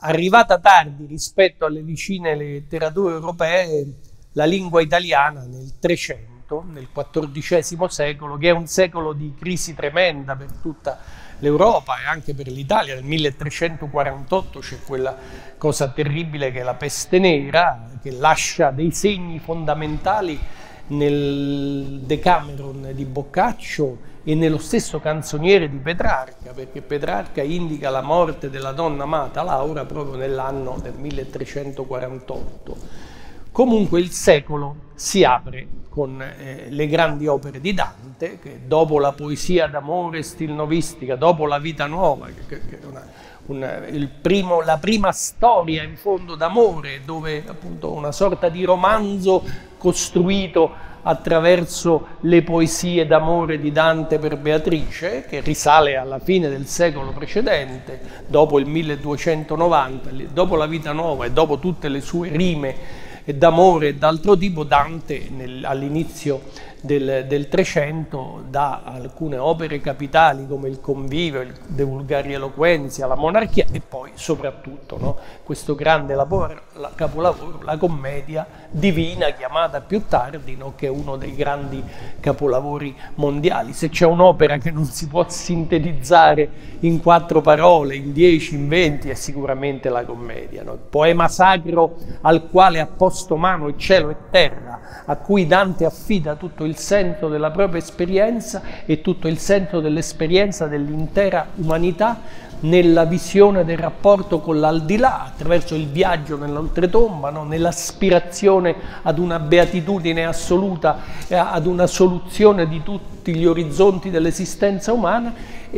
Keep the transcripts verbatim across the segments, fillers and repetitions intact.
arrivata tardi rispetto alle vicine letterature europee, la lingua italiana nel Trecento, nel quattordicesimo secolo, che è un secolo di crisi tremenda per tutta l'Europa e anche per l'Italia. Nel milletrecentoquarantotto c'è quella cosa terribile che è la peste nera, che lascia dei segni fondamentali nel Decameron di Boccaccio e nello stesso canzoniere di Petrarca, perché Petrarca indica la morte della donna amata Laura proprio nell'anno del milletrecentoquarantotto. Comunque il secolo si apre con eh, le grandi opere di Dante, che dopo la poesia d'amore stilnovistica, dopo la vita nuova, che, che è una, una, il primo, la prima storia in fondo d'amore, dove appunto una sorta di romanzo costruito attraverso le poesie d'amore di Dante per Beatrice, che risale alla fine del secolo precedente, dopo il milleduecentonovanta, dopo la vita nuova e dopo tutte le sue rime d'amore e d'altro tipo. Dante all'inizio del, del Trecento dà alcune opere capitali come il Convivio, il De Vulgari Eloquentia, la Monarchia e poi soprattutto, no, questo grande lavoro, la, capolavoro, la Commedia Divina, chiamata più tardi, no, che è uno dei grandi capolavori mondiali. Se c'è un'opera che non si può sintetizzare in quattro parole, in dieci, in venti, è sicuramente la Commedia, no? Il poema sacro al quale ha posto mano il cielo e terra, a cui Dante affida tutto il senso della propria esperienza e tutto il senso dell'esperienza dell'intera umanità nella visione del rapporto con l'aldilà, attraverso il viaggio nell'oltretomba, no? Nell'aspirazione ad una beatitudine assoluta, eh, ad una soluzione di tutti gli orizzonti dell'esistenza umana,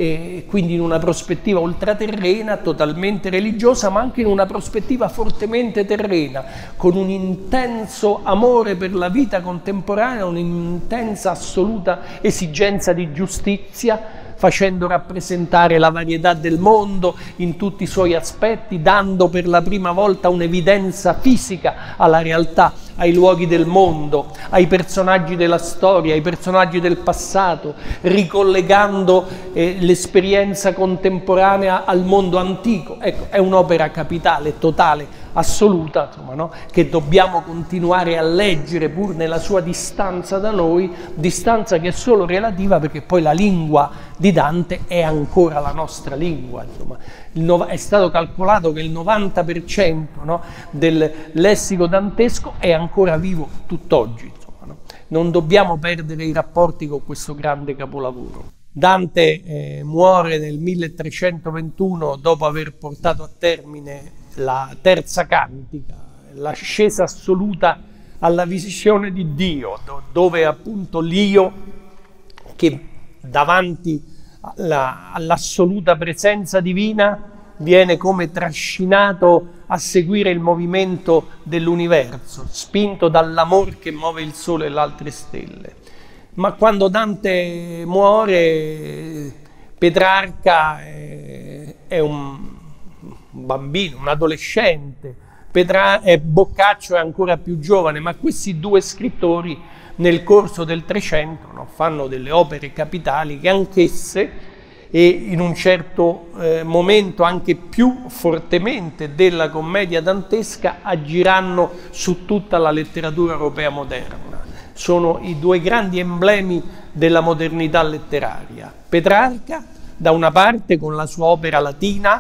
e quindi in una prospettiva ultraterrena, totalmente religiosa, ma anche in una prospettiva fortemente terrena, con un intenso amore per la vita contemporanea, un'intensa assoluta esigenza di giustizia, facendo rappresentare la varietà del mondo in tutti i suoi aspetti, dando per la prima volta un'evidenza fisica alla realtà, ai luoghi del mondo, ai personaggi della storia, ai personaggi del passato, ricollegando eh, l'esperienza contemporanea al mondo antico. Ecco, è un'opera capitale, totale, assoluta, insomma, no? Che dobbiamo continuare a leggere pur nella sua distanza da noi, distanza che è solo relativa perché poi la lingua di Dante è ancora la nostra lingua, insomma. Il no, è stato calcolato che il novanta per cento, no, del lessico dantesco è ancora vivo tutt'oggi, insomma, no? Non dobbiamo perdere i rapporti con questo grande capolavoro. Dante eh, muore nel milletrecentoventuno dopo aver portato a termine la terza cantica, l'ascesa assoluta alla visione di Dio, dove appunto l'io, che davanti all'assoluta presenza divina viene come trascinato a seguire il movimento dell'universo, spinto dall'amor che muove il sole e le altre stelle. Ma quando Dante muore, Petrarca è, è un bambino, un adolescente, Petra, eh, Boccaccio è ancora più giovane, ma questi due scrittori nel corso del Trecento, no, fanno delle opere capitali che anch'esse, e in un certo eh, momento anche più fortemente della commedia dantesca, agiranno su tutta la letteratura europea moderna. Sono i due grandi emblemi della modernità letteraria. Petrarca, da una parte, con la sua opera latina,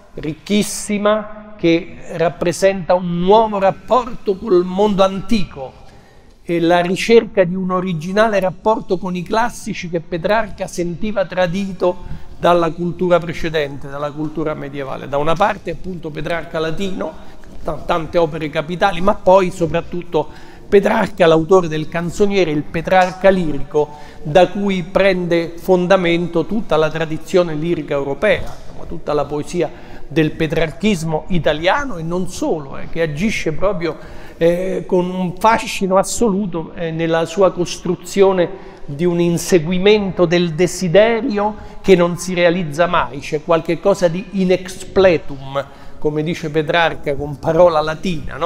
ricchissima, che rappresenta un nuovo rapporto col mondo antico e la ricerca di un originale rapporto con i classici che Petrarca sentiva tradito dalla cultura precedente, dalla cultura medievale. Da una parte appunto Petrarca latino, tante opere capitali, ma poi soprattutto Petrarca, l'autore del canzoniere, il Petrarca lirico, da cui prende fondamento tutta la tradizione lirica europea, tutta la poesia del petrarchismo italiano e non solo, eh, che agisce proprio eh, con un fascino assoluto eh, nella sua costruzione di un inseguimento del desiderio che non si realizza mai. C'è qualche cosa di inexpletum, come dice Petrarca con parola latina, no?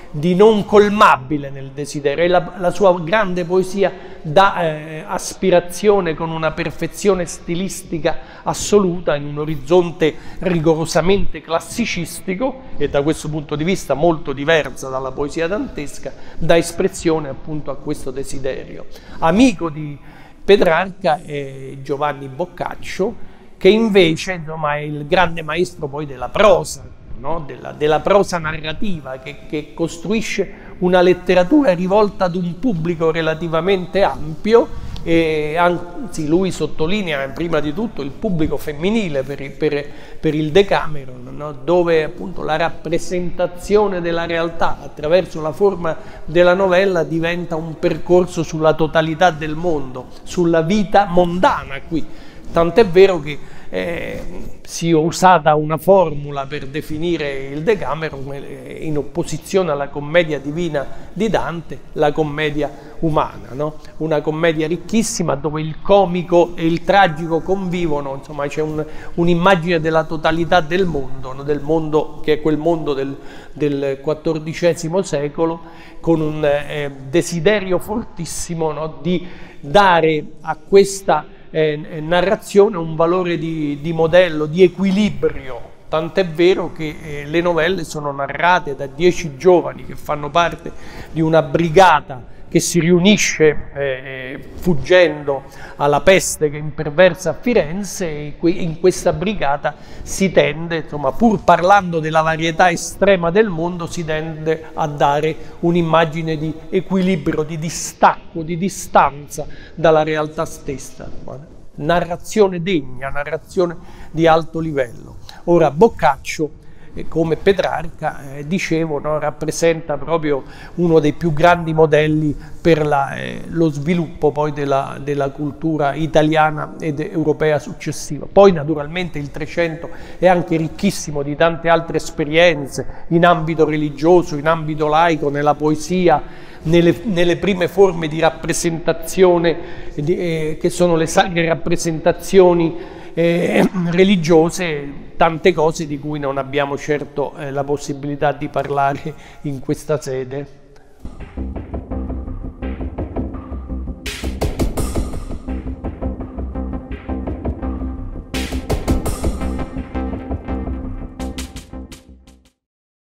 di non colmabile nel desiderio, e la, la sua grande poesia dà eh, aspirazione con una perfezione stilistica assoluta in un orizzonte rigorosamente classicistico e da questo punto di vista molto diversa dalla poesia dantesca, dà espressione appunto a questo desiderio. Amico di Petrarca è Giovanni Boccaccio, che invece insomma, è il grande maestro poi della prosa, no? della, della prosa narrativa, che, che costruisce una letteratura rivolta ad un pubblico relativamente ampio, e anzi lui sottolinea prima di tutto il pubblico femminile per, per, per il Decameron, no? Dove appunto la rappresentazione della realtà attraverso la forma della novella diventa un percorso sulla totalità del mondo, sulla vita mondana qui. Tant'è vero che eh, si è usata una formula per definire il Decameron eh, in opposizione alla commedia divina di Dante, la commedia umana, no? Una commedia ricchissima dove il comico e il tragico convivono, insomma c'è un, un'immagine della totalità del mondo, no? Del mondo che è quel mondo del, del quattordicesimo secolo, con un eh, desiderio fortissimo, no? Di dare a questa Eh, narrazione un valore di, di modello, di equilibrio, tant'è vero che eh, le novelle sono narrate da dieci giovani che fanno parte di una brigata che si riunisce eh, fuggendo alla peste che imperversa a Firenze, e in questa brigata si tende, insomma, pur parlando della varietà estrema del mondo, si tende a dare un'immagine di equilibrio, di distacco, di distanza dalla realtà stessa. Narrazione degna, narrazione di alto livello. Ora Boccaccio, come Petrarca, eh, dicevo, no, rappresenta proprio uno dei più grandi modelli per la, eh, lo sviluppo poi della, della cultura italiana ed europea successiva. Poi naturalmente il Trecento è anche ricchissimo di tante altre esperienze in ambito religioso, in ambito laico, nella poesia, nelle, nelle prime forme di rappresentazione di, eh, che sono le sacre rappresentazioni Eh, religiose, tante cose di cui non abbiamo certo eh, la possibilità di parlare in questa sede.